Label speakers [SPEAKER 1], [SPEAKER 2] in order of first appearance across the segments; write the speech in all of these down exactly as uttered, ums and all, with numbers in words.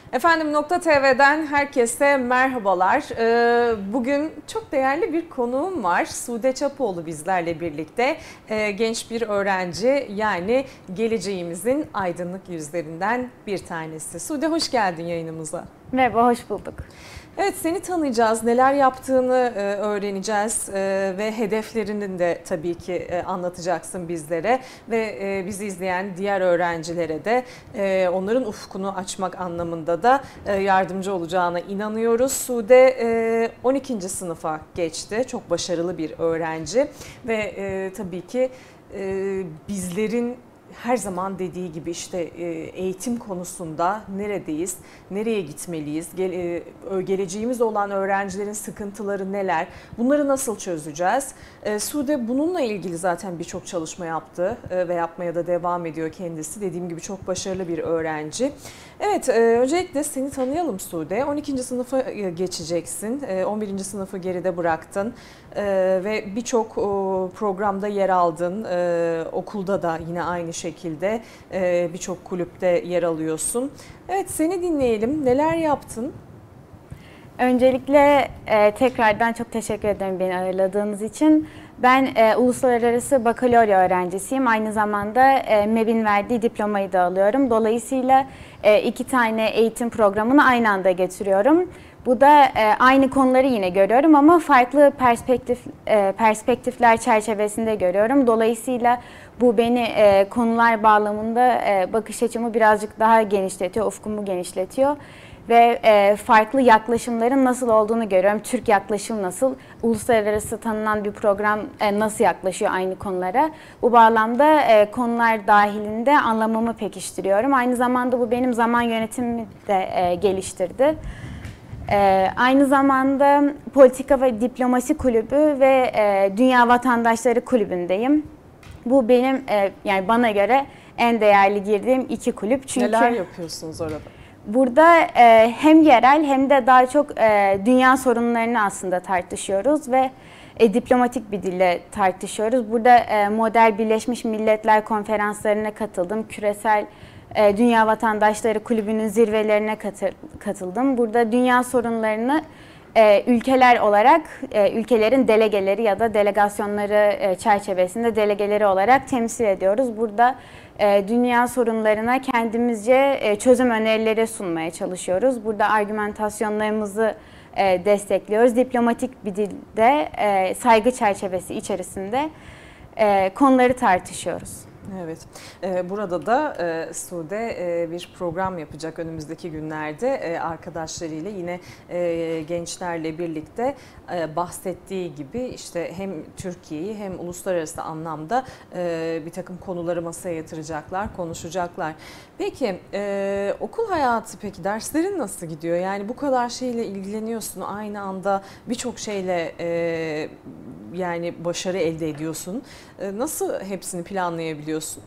[SPEAKER 1] Efendim Nokta T V'den herkese merhabalar. Bugün çok değerli bir konuğum var. Sude Çapoğlu bizlerle birlikte. Genç bir öğrenci, yani geleceğimizin aydınlık yüzlerinden bir tanesi. Sude, hoş geldin yayınımıza.
[SPEAKER 2] Merhaba, hoş bulduk.
[SPEAKER 1] Evet, seni tanıyacağız, neler yaptığını öğreneceğiz ve hedeflerini de tabii ki anlatacaksın bizlere ve bizi izleyen diğer öğrencilere de onların ufkunu açmak anlamında da yardımcı olacağına inanıyoruz. Sude on ikinci sınıfa geçti, çok başarılı bir öğrenci ve tabii ki bizlerin her zaman dediği gibi işte eğitim konusunda neredeyiz, nereye gitmeliyiz, geleceğimiz olan öğrencilerin sıkıntıları neler, bunları nasıl çözeceğiz? Sude bununla ilgili zaten birçok çalışma yaptı ve yapmaya da devam ediyor kendisi. Dediğim gibi çok başarılı bir öğrenci. Evet, öncelikle seni tanıyalım Sude. on ikinci sınıfa geçeceksin, on birinci sınıfı geride bıraktın ve birçok programda yer aldın, okulda da yine aynı şekilde birçok kulüpte yer alıyorsun. Evet, seni dinleyelim. Neler yaptın?
[SPEAKER 2] Öncelikle e, tekrardan çok teşekkür ederim beni ağırladığınız için. Ben e, uluslararası bakalorya öğrencisiyim. Aynı zamanda e, M E B'in verdiği diplomayı da alıyorum. Dolayısıyla e, iki tane eğitim programını aynı anda getiriyorum. Bu da e, aynı konuları yine görüyorum ama farklı perspektif e, perspektifler çerçevesinde görüyorum. Dolayısıyla bu beni e, konular bağlamında e, bakış açımı birazcık daha genişletiyor, ufkumu genişletiyor. Ve e, farklı yaklaşımların nasıl olduğunu görüyorum. Türk yaklaşım nasıl, uluslararası tanınan bir program e, nasıl yaklaşıyor aynı konulara. Bu bağlamda e, konular dahilinde anlamamı pekiştiriyorum. Aynı zamanda bu benim zaman yönetimimi de e, geliştirdi. E, aynı zamanda Politika ve Diplomasi Kulübü ve e, Dünya Vatandaşları Kulübü'ndeyim. Bu benim e, yani bana göre en değerli girdiğim iki kulüp. Çünkü
[SPEAKER 1] neler yapıyorsunuz orada?
[SPEAKER 2] Burada e, hem yerel hem de daha çok e, dünya sorunlarını aslında tartışıyoruz ve e, diplomatik bir dille tartışıyoruz. Burada e, model Birleşmiş Milletler konferanslarına katıldım. Küresel e, Dünya Vatandaşları Kulübü'nün zirvelerine katı, katıldım. Burada dünya sorunlarını e, ülkeler olarak, e, ülkelerin delegeleri ya da delegasyonları e, çerçevesinde delegeleri olarak temsil ediyoruz. Burada dünya sorunlarına kendimizce çözüm önerileri sunmaya çalışıyoruz. Burada argümantasyonlarımızı destekliyoruz. Diplomatik bir dilde, saygı çerçevesi içerisinde konuları tartışıyoruz.
[SPEAKER 1] Evet, burada da Sude bir program yapacak önümüzdeki günlerde arkadaşlarıyla, yine gençlerle birlikte bahsettiği gibi işte hem Türkiye'yi hem uluslararası anlamda bir takım konuları masaya yatıracaklar, konuşacaklar. Peki okul hayatı, peki derslerin nasıl gidiyor? Yani bu kadar şeyle ilgileniyorsun, aynı anda birçok şeyle yani başarı elde ediyorsun. Nasıl hepsini planlayabiliyorsun?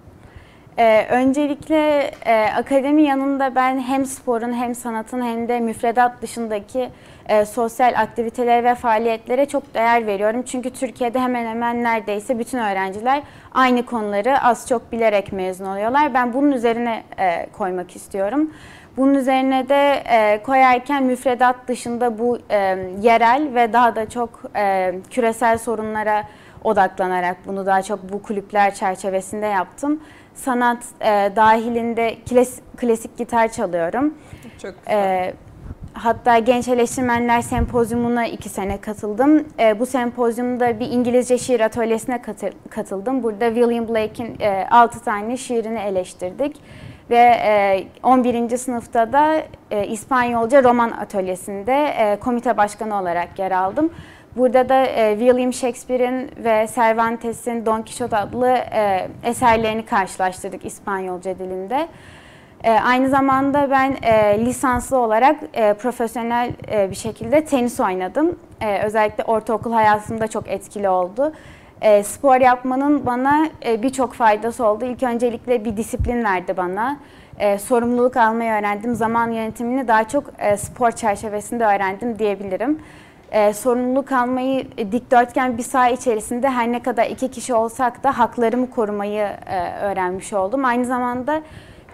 [SPEAKER 2] Ee, öncelikle e, akademi yanında ben hem sporun hem sanatın hem de müfredat dışındaki e, sosyal aktivitelere ve faaliyetlere çok değer veriyorum. Çünkü Türkiye'de hemen hemen neredeyse bütün öğrenciler aynı konuları az çok bilerek mezun oluyorlar. Ben bunun üzerine e, koymak istiyorum. Bunun üzerine de e, koyarken müfredat dışında bu e, yerel ve daha da çok e, küresel sorunlara odaklanarak bunu daha çok bu kulüpler çerçevesinde yaptım. Sanat e, dahilinde klas, klasik gitar çalıyorum.
[SPEAKER 1] Çok güzel.
[SPEAKER 2] E, hatta Genç Eleştirmenler Sempozyumuna iki sene katıldım. E, bu sempozyumda bir İngilizce şiir atölyesine katı, katıldım. Burada William Blake'in e, altı tane şiirini eleştirdik. Ve e, on birinci sınıfta da e, İspanyolca roman atölyesinde e, komite başkanı olarak yer aldım. Burada da e, William Shakespeare'in ve Cervantes'in Don Quixote adlı e, eserlerini karşılaştırdık İspanyolca dilinde. E, aynı zamanda ben e, lisanslı olarak e, profesyonel e, bir şekilde tenis oynadım. E, özellikle ortaokul hayatımda çok etkili oldu. E, spor yapmanın bana e, birçok faydası oldu. İlk öncelikle bir disiplin verdi bana. E, sorumluluk almayı öğrendim. Zaman yönetimini daha çok e, spor çerçevesinde öğrendim diyebilirim. E, sorumluluk almayı e, dikdörtgen bir saha içerisinde her ne kadar iki kişi olsak da haklarımı korumayı e, öğrenmiş oldum. Aynı zamanda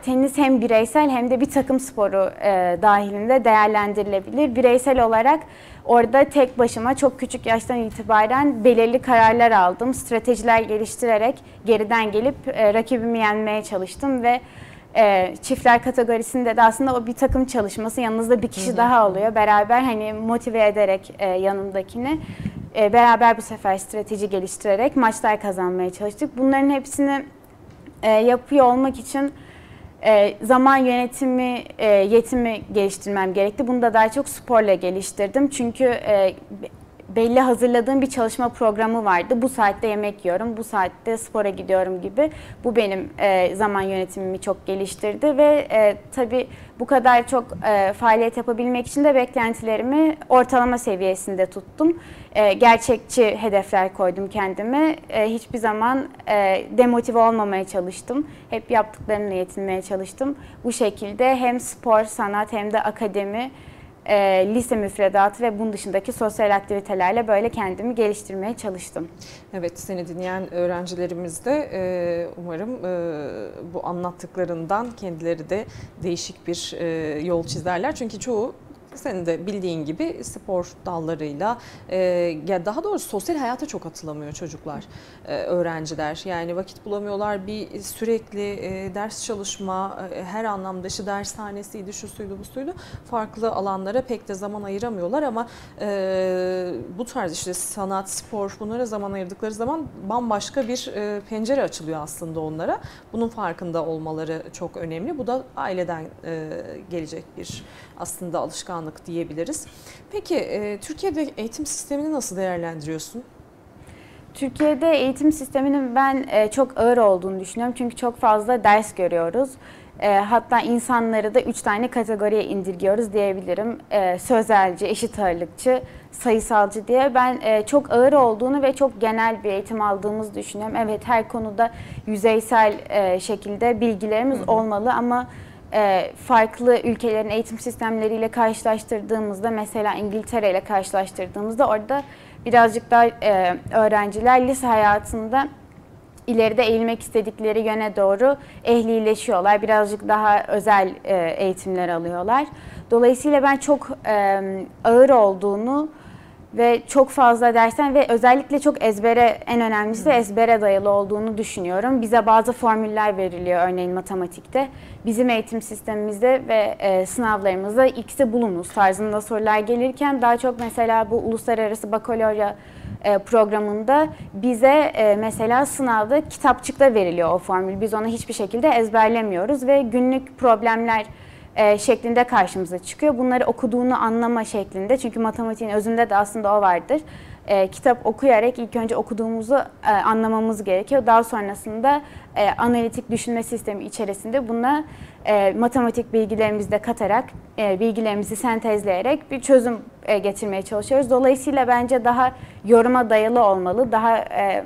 [SPEAKER 2] tenis hem bireysel hem de bir takım sporu e, dahilinde değerlendirilebilir. Bireysel olarak orada tek başıma çok küçük yaştan itibaren belirli kararlar aldım. Stratejiler geliştirerek geriden gelip e, rakibimi yenmeye çalıştım ve e, çiftler kategorisinde de aslında o bir takım çalışması, yanınızda bir kişi hı hı. daha oluyor. Beraber hani motive ederek e, yanındakini e, beraber bu sefer strateji geliştirerek maçlar kazanmaya çalıştık. Bunların hepsini e, yapıyor olmak için E, zaman yönetimi, e, yetimi geliştirmem gerekti. Bunu da daha çok sporla geliştirdim. Çünkü e, belli hazırladığım bir çalışma programı vardı. Bu saatte yemek yiyorum, bu saatte spora gidiyorum gibi. Bu benim e, zaman yönetimimi çok geliştirdi ve e, tabii bu kadar çok e, faaliyet yapabilmek için de beklentilerimi ortalama seviyesinde tuttum. E, gerçekçi hedefler koydum kendime. E, hiçbir zaman e, demotive olmamaya çalıştım. Hep yaptıklarımla yetinmeye çalıştım. Bu şekilde hem spor, sanat hem de akademi, E, lise müfredatı ve bunun dışındaki sosyal aktivitelerle böyle kendimi geliştirmeye çalıştım.
[SPEAKER 1] Evet, seni dinleyen öğrencilerimiz de e, umarım e, bu anlattıklarından kendileri de değişik bir e, yol çizerler. Çünkü çoğu senin de bildiğin gibi spor dallarıyla e, ya daha doğrusu sosyal hayata çok atılamıyor çocuklar, e, öğrenciler. Yani vakit bulamıyorlar, bir sürekli e, ders çalışma, e, her anlamda işte dershanesiydi, şu suydu, bu suydu. Farklı alanlara pek de zaman ayıramıyorlar ama e, bu tarz işte sanat, spor, bunlara zaman ayırdıkları zaman bambaşka bir e, pencere açılıyor aslında onlara. Bunun farkında olmaları çok önemli. Bu da aileden e, gelecek bir aslında alışkanlık diyebiliriz. Peki e, Türkiye'de eğitim sistemini nasıl değerlendiriyorsun?
[SPEAKER 2] Türkiye'de eğitim sisteminin ben e, çok ağır olduğunu düşünüyorum. Çünkü çok fazla ders görüyoruz. E, hatta insanları da üç tane kategoriye indirgiyoruz diyebilirim. E, sözelci, eşit ağırlıkçı, sayısalcı diye. Ben e, çok ağır olduğunu ve çok genel bir eğitim aldığımızı düşünüyorum. Evet, her konuda yüzeysel e, şekilde bilgilerimiz hı hı. olmalı ama farklı ülkelerin eğitim sistemleriyle karşılaştırdığımızda, mesela İngiltere ile karşılaştırdığımızda orada birazcık daha öğrenciler lise hayatında ileride eğilmek istedikleri yöne doğru ehlileşiyorlar. Birazcık daha özel eğitimler alıyorlar. Dolayısıyla ben çok ağır olduğunu ve çok fazla dersten ve özellikle çok ezbere, en önemlisi ezbere dayalı olduğunu düşünüyorum. Bize bazı formüller veriliyor örneğin matematikte. Bizim eğitim sistemimizde ve e, sınavlarımızda ikisi bulunuz tarzında sorular gelirken daha çok mesela bu uluslararası bakalorya e, programında bize e, mesela sınavda kitapçıkta veriliyor o formül. Biz onu hiçbir şekilde ezberlemiyoruz ve günlük problemler E, şeklinde karşımıza çıkıyor. Bunları okuduğunu anlama şeklinde, çünkü matematiğin özünde de aslında o vardır. E, kitap okuyarak ilk önce okuduğumuzu e, anlamamız gerekiyor. Daha sonrasında e, analitik düşünme sistemi içerisinde buna e, matematik bilgilerimizi de katarak, e, bilgilerimizi sentezleyerek bir çözüm e, getirmeye çalışıyoruz. Dolayısıyla bence daha yoruma dayalı olmalı, daha e,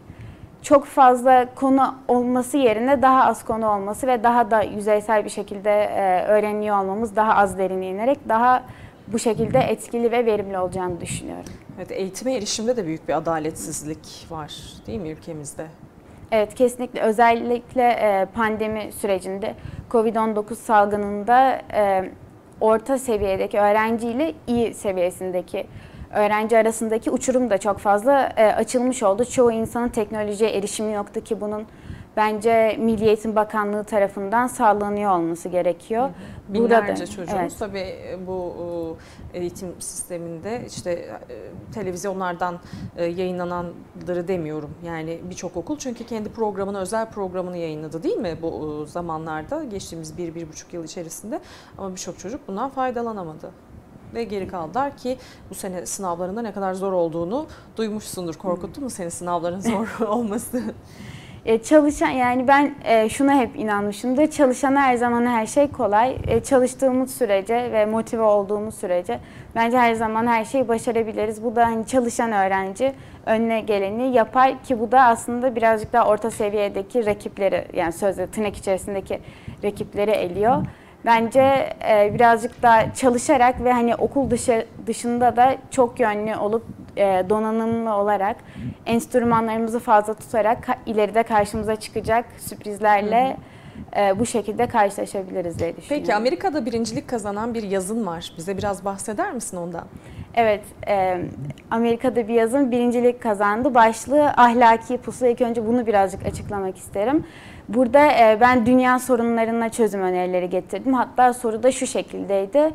[SPEAKER 2] çok fazla konu olması yerine daha az konu olması ve daha da yüzeysel bir şekilde e, öğreniyor olmamız, daha az derine inerek daha bu şekilde etkili ve verimli olacağını düşünüyorum.
[SPEAKER 1] Evet, eğitime erişimde de büyük bir adaletsizlik var değil mi ülkemizde?
[SPEAKER 2] Evet, kesinlikle. Özellikle e, pandemi sürecinde kovid on dokuz salgınında e, orta seviyedeki öğrenciyle iyi seviyesindeki öğrenci arasındaki uçurum da çok fazla e, açılmış oldu. Çoğu insanın teknolojiye erişimi yoktu ki bunun bence Milli Eğitim Bakanlığı tarafından sağlanıyor olması gerekiyor.
[SPEAKER 1] Binlerce Burada, çocuğumuz evet. Tabii bu eğitim sisteminde işte televizyonlardan yayınlananları demiyorum. Yani birçok okul çünkü kendi programını, özel programını yayınladı değil mi bu zamanlarda, geçtiğimiz bir, bir buçuk yıl içerisinde, ama birçok çocuk bundan faydalanamadı. Ve geri kaldılar ki bu sene sınavlarında ne kadar zor olduğunu duymuşsundur. Korkuttu mu seni sınavların zor olması?
[SPEAKER 2] E, çalışan yani ben e, şuna hep inanmışımdır. Çalışana her zaman her şey kolay. E, çalıştığımız sürece ve motive olduğumuz sürece bence her zaman her şeyi başarabiliriz. Bu da hani çalışan öğrenci önüne geleni yapar ki bu da aslında birazcık daha orta seviyedeki rakipleri, yani sözde tırnak içerisindeki rakipleri eliyor. Bence e, birazcık daha çalışarak ve hani okul dışı dışında da çok yönlü olup e, donanımlı olarak enstrümanlarımızı fazla tutarak ka- ileride karşımıza çıkacak sürprizlerle e, bu şekilde karşılaşabiliriz diye düşünüyorum.
[SPEAKER 1] Peki Amerika'da birincilik kazanan bir yazın var. Bize biraz bahseder misin ondan?
[SPEAKER 2] Evet, e, Amerika'da bir yazın birincilik kazandı. Başlığı ahlaki pusula. İlk önce bunu birazcık açıklamak isterim. Burada e, ben dünya sorunlarına çözüm önerileri getirdim. Hatta soru da şu şekildeydi.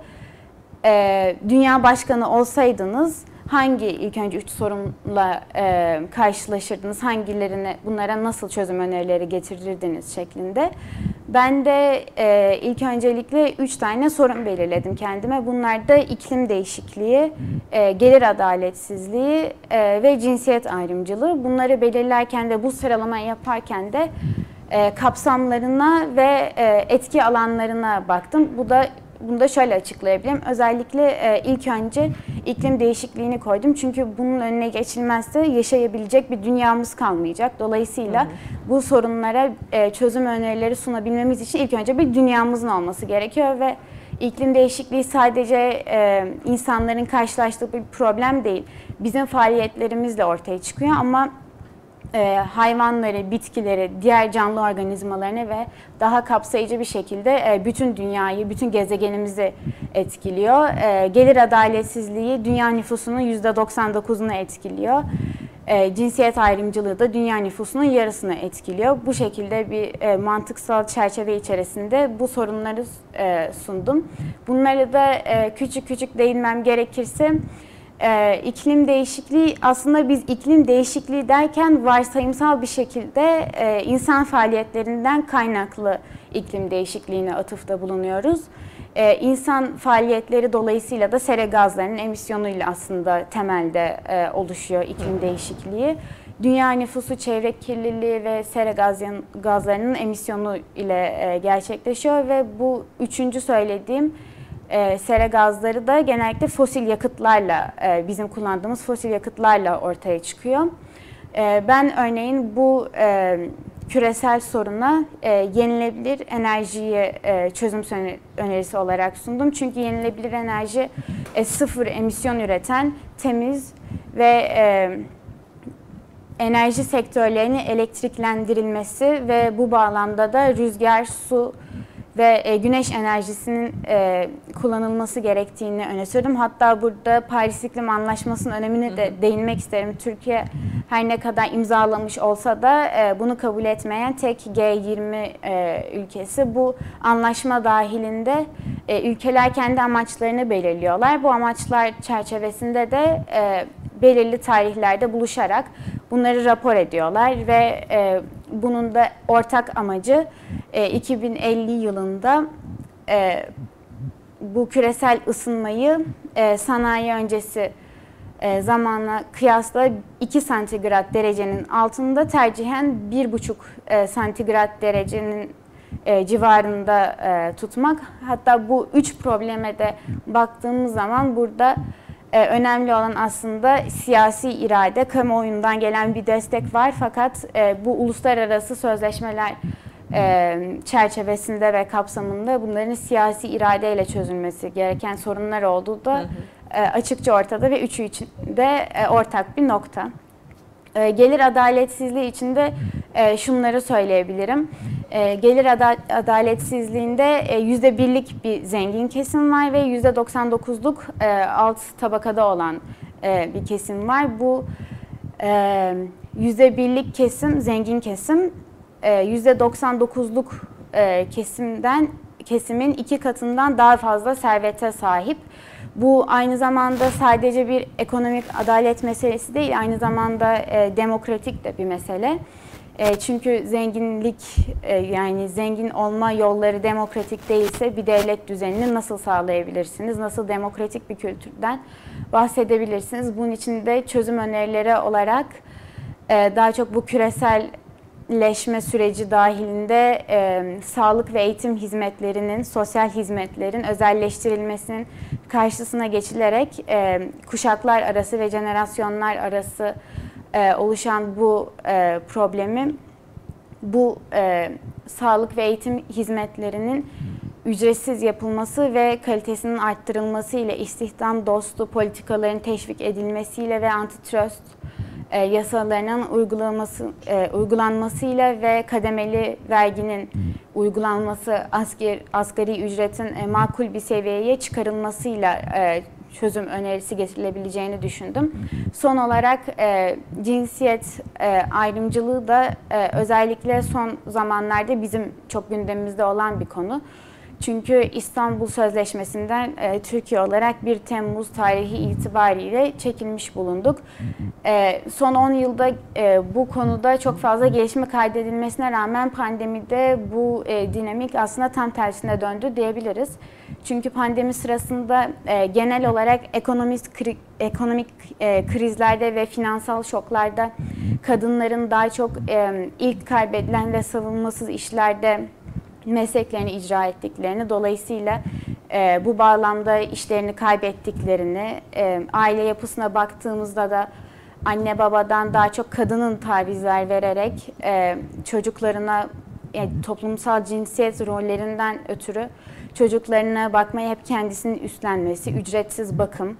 [SPEAKER 2] E, dünya başkanı olsaydınız hangi ilk önce üç sorunla e, karşılaşırdınız, hangilerine, bunlara nasıl çözüm önerileri getirirdiniz şeklinde. Ben de e, ilk öncelikle üç tane sorun belirledim kendime. Bunlar da iklim değişikliği, e, gelir adaletsizliği e, ve cinsiyet ayrımcılığı. Bunları belirlerken de bu sıralamayı yaparken de e, kapsamlarına ve e, etki alanlarına baktım. Bu da Bunu da şöyle açıklayabilirim. Özellikle e, ilk önce iklim değişikliğini koydum. Çünkü bunun önüne geçilmezse yaşayabilecek bir dünyamız kalmayacak. Dolayısıyla hı hı. bu sorunlara e, çözüm önerileri sunabilmemiz için ilk önce bir dünyamızın olması gerekiyor ve iklim değişikliği sadece e, insanların karşılaştığı bir problem değil. Bizim faaliyetlerimizle ortaya çıkıyor ama E, hayvanları, bitkileri, diğer canlı organizmalarını ve daha kapsayıcı bir şekilde e, bütün dünyayı, bütün gezegenimizi etkiliyor. E, gelir adaletsizliği dünya nüfusunun yüzde doksan dokuzunu etkiliyor. E, cinsiyet ayrımcılığı da dünya nüfusunun yarısını etkiliyor. Bu şekilde bir e, mantıksal çerçeve içerisinde bu sorunları e, sundum. Bunları da e, küçük küçük değinmem gerekirse, Ee, iklim değişikliği, aslında biz iklim değişikliği derken varsayımsal bir şekilde e, insan faaliyetlerinden kaynaklı iklim değişikliğine atıfta bulunuyoruz. Ee, insan faaliyetleri dolayısıyla da sera gazlarının emisyonuyla aslında temelde e, oluşuyor iklim değişikliği. Dünya nüfusu çevre kirliliği ve sera gaz, gazlarının emisyonu ile e, gerçekleşiyor ve bu üçüncü söylediğim E, sera gazları da genellikle fosil yakıtlarla, e, bizim kullandığımız fosil yakıtlarla ortaya çıkıyor. E, ben örneğin bu e, küresel soruna e, yenilebilir enerjiyi e, çözüm önerisi olarak sundum. Çünkü yenilebilir enerji e, sıfır emisyon üreten, temiz ve e, enerji sektörlerinin elektriklendirilmesi ve bu bağlamda da rüzgar, su ve e, güneş enerjisinin e, kullanılması gerektiğini öne sürdüm. Hatta burada Paris İklim Anlaşması'nın önemine de değinmek isterim. Türkiye her ne kadar imzalamış olsa da e, bunu kabul etmeyen tek G yirmi e, ülkesi. Bu anlaşma dahilinde e, ülkeler kendi amaçlarını belirliyorlar. Bu amaçlar çerçevesinde de e, belirli tarihlerde buluşarak bunları rapor ediyorlar ve e, bunun da ortak amacı e, iki bin elli yılında e, bu küresel ısınmayı e, sanayi öncesi e, zamanla kıyasla iki santigrat derecenin altında, tercihen bir buçuk e, santigrat derecenin e, civarında e, tutmak. Hatta bu üç probleme de baktığımız zaman burada Ee, önemli olan aslında siyasi irade, kamuoyundan gelen bir destek var fakat e, bu uluslararası sözleşmeler e, çerçevesinde ve kapsamında bunların siyasi iradeyle çözülmesi gereken sorunlar olduğu da hı hı. E, açıkça ortada ve üçü için de e, ortak bir nokta. E, gelir adaletsizliği için de e, şunları söyleyebilirim. E, gelir ada adaletsizliğinde yüzde birlik bir zengin kesim var ve yüzde doksan dokuzluk e, alt tabakada olan e, bir kesim var. Bu e, yüzde birlik kesim, zengin kesim, e, yüzde doksan dokuzluk e, kesimden kesimin iki katından daha fazla servete sahip. Bu aynı zamanda sadece bir ekonomik adalet meselesi değil, aynı zamanda e, demokratik de bir mesele. E, çünkü zenginlik, e, yani zengin olma yolları demokratik değilse bir devlet düzenini nasıl sağlayabilirsiniz? Nasıl demokratik bir kültürden bahsedebilirsiniz? Bunun için de çözüm önerileri olarak e, daha çok bu küreselleşme süreci dahilinde e, sağlık ve eğitim hizmetlerinin, sosyal hizmetlerin özelleştirilmesinin karşısına geçilerek e, kuşaklar arası ve jenerasyonlar arası e, oluşan bu e, problemi, bu e, sağlık ve eğitim hizmetlerinin ücretsiz yapılması ve kalitesinin arttırılması ile, istihdam dostu politikaların teşvik edilmesiyle ve antitrust e, yasalarının uygulaması, e, uygulanmasıyla ve kademeli verginin uygulanması, asker, asgari ücretin e, makul bir seviyeye çıkarılmasıyla e, çözüm önerisi getirilebileceğini düşündüm. Son olarak e, cinsiyet e, ayrımcılığı da e, özellikle son zamanlarda bizim çok gündemimizde olan bir konu. Çünkü İstanbul Sözleşmesi'nden e, Türkiye olarak bir Temmuz tarihi itibariyle çekilmiş bulunduk. E, son on yılda e, bu konuda çok fazla gelişme kaydedilmesine rağmen pandemide bu e, dinamik aslında tam tersine döndü diyebiliriz. Çünkü pandemi sırasında e, genel olarak ekonomik, kri, ekonomik e, krizlerde ve finansal şoklarda kadınların daha çok e, ilk kaybedilen ve savunmasız işlerde mesleklerini icra ettiklerini, dolayısıyla e, bu bağlamda işlerini kaybettiklerini, e, aile yapısına baktığımızda da anne babadan daha çok kadının tavizler vererek e, çocuklarına e, toplumsal cinsiyet rollerinden ötürü çocuklarına bakmayı hep kendisinin üstlenmesi, ücretsiz bakım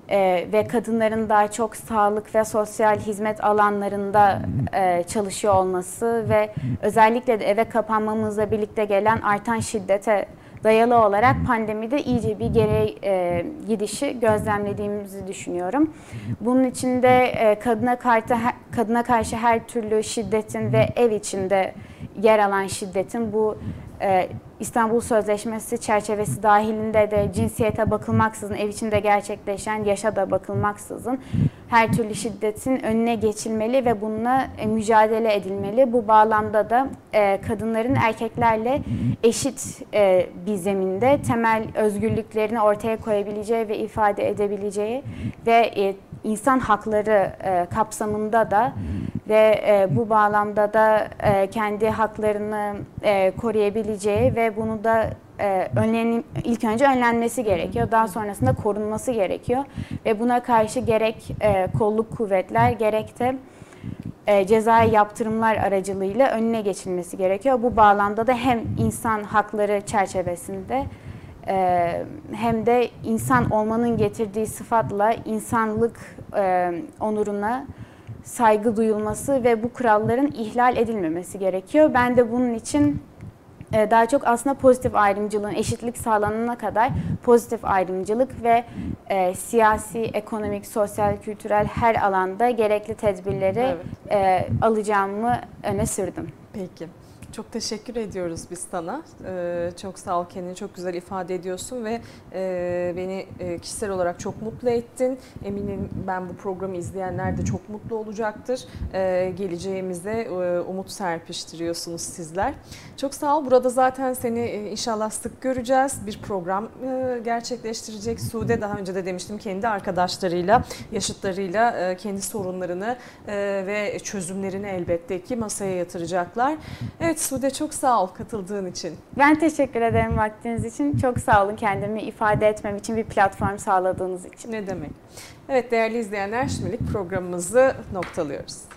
[SPEAKER 2] e, ve kadınların daha çok sağlık ve sosyal hizmet alanlarında e, çalışıyor olması ve özellikle de eve kapanmamızla birlikte gelen artan şiddete dayalı olarak pandemide iyice bir geri e, gidişi gözlemlediğimizi düşünüyorum. Bunun içinde e, kadına karşı kadına karşı her türlü şiddetin ve ev içinde yer alan şiddetin bu e, İstanbul Sözleşmesi çerçevesi dahilinde de cinsiyete bakılmaksızın, ev içinde gerçekleşen yaşa da bakılmaksızın her türlü şiddetin önüne geçilmeli ve bununla e, mücadele edilmeli. Bu bağlamda da e, kadınların erkeklerle eşit e, bir zeminde temel özgürlüklerini ortaya koyabileceği ve ifade edebileceği ve e, insan hakları e, kapsamında da ve e, bu bağlamda da e, kendi haklarını e, koruyabileceği ve bunu da e, önlenim, ilk önce önlenmesi gerekiyor. Daha sonrasında korunması gerekiyor. Ve buna karşı gerek e, kolluk kuvvetler gerek de e, cezai yaptırımlar aracılığıyla önüne geçilmesi gerekiyor. Bu bağlamda da hem insan hakları çerçevesinde e, hem de insan olmanın getirdiği sıfatla insanlık e, onuruna saygı duyulması ve bu kuralların ihlal edilmemesi gerekiyor. Ben de bunun için daha çok aslında pozitif ayrımcılığın eşitlik sağlanana kadar pozitif ayrımcılık ve e, siyasi, ekonomik, sosyal, kültürel her alanda gerekli tedbirleri evet. e, alacağımı öne sürdüm.
[SPEAKER 1] Peki. Çok teşekkür ediyoruz biz sana. Ee, çok sağ ol, kendini çok güzel ifade ediyorsun ve e, beni e, kişisel olarak çok mutlu ettin. Eminim ben bu programı izleyenler de çok mutlu olacaktır. Ee, geleceğimize e, umut serpiştiriyorsunuz sizler. Çok sağ ol. Burada zaten seni e, inşallah sık göreceğiz. Bir program e, gerçekleştirecek. Sude daha önce de demiştim kendi arkadaşlarıyla, yaşıtlarıyla e, kendi sorunlarını e, ve çözümlerini elbette ki masaya yatıracaklar. Evet Sude, çok sağ ol katıldığın için.
[SPEAKER 2] Ben teşekkür ederim vaktiniz için. Çok sağ olun kendimi ifade etmem için bir platform sağladığınız için.
[SPEAKER 1] Ne demek. Evet değerli izleyenler, şimdilik programımızı noktalıyoruz.